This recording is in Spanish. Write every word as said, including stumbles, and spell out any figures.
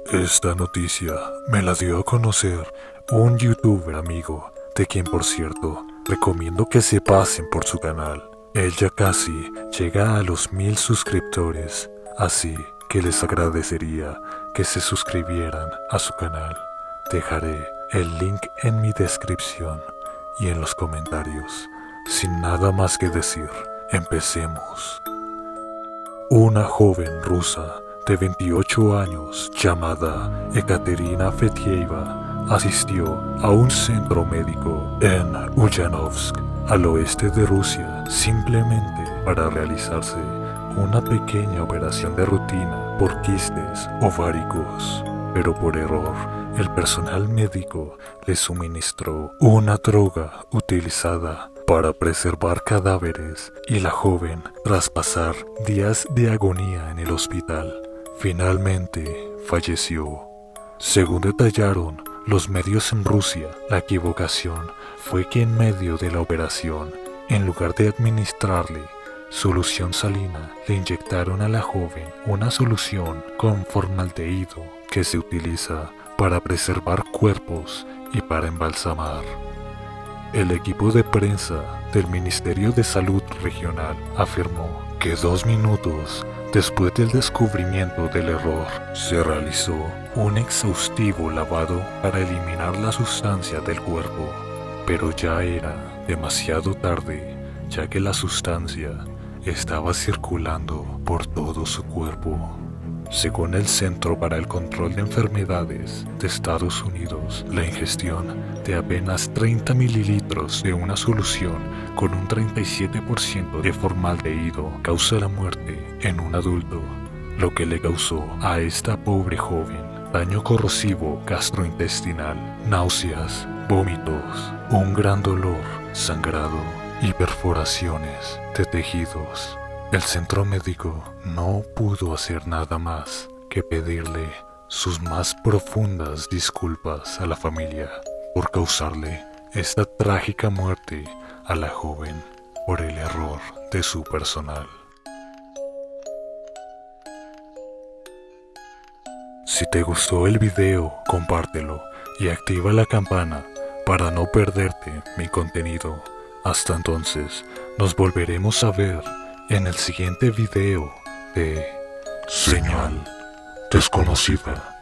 Esta noticia me la dio a conocer un youtuber amigo, de quien por cierto recomiendo que se pasen por su canal. Él ya casi llega a los mil suscriptores, así que les agradecería que se suscribieran a su canal. Dejaré el link en mi descripción y en los comentarios. Sin nada más que decir, empecemos. Una joven rusa de veintiocho años llamada Ekaterina Fetieva asistió a un centro médico en Ulyanovsk, al oeste de Rusia, simplemente para realizarse una pequeña operación de rutina por quistes ováricos. Pero por error, el personal médico le suministró una droga utilizada para preservar cadáveres y la joven, tras pasar días de agonía en el hospital, finalmente falleció. Según detallaron los medios en Rusia, la equivocación fue que en medio de la operación, en lugar de administrarle solución salina, le inyectaron a la joven una solución con formaldehído que se utiliza para preservar cuerpos y para embalsamar. El equipo de prensa del Ministerio de Salud Regional afirmó que dos minutos después del descubrimiento del error, se realizó un exhaustivo lavado para eliminar la sustancia del cuerpo, pero ya era demasiado tarde, ya que la sustancia estaba circulando por todo su cuerpo. Según el Centro para el Control de Enfermedades de Estados Unidos, la ingestión de apenas treinta mililitros de una solución con un treinta y siete por ciento de formaldehído causa la muerte en un adulto, lo que le causó a esta pobre joven daño corrosivo gastrointestinal, náuseas, vómitos, un gran dolor, sangrado y perforaciones de tejidos. El centro médico no pudo hacer nada más que pedirle sus más profundas disculpas a la familia por causarle esta trágica muerte a la joven por el error de su personal. Si te gustó el video, compártelo y activa la campana para no perderte mi contenido. Hasta entonces, nos volveremos a ver en el siguiente video de Señal Desconocida.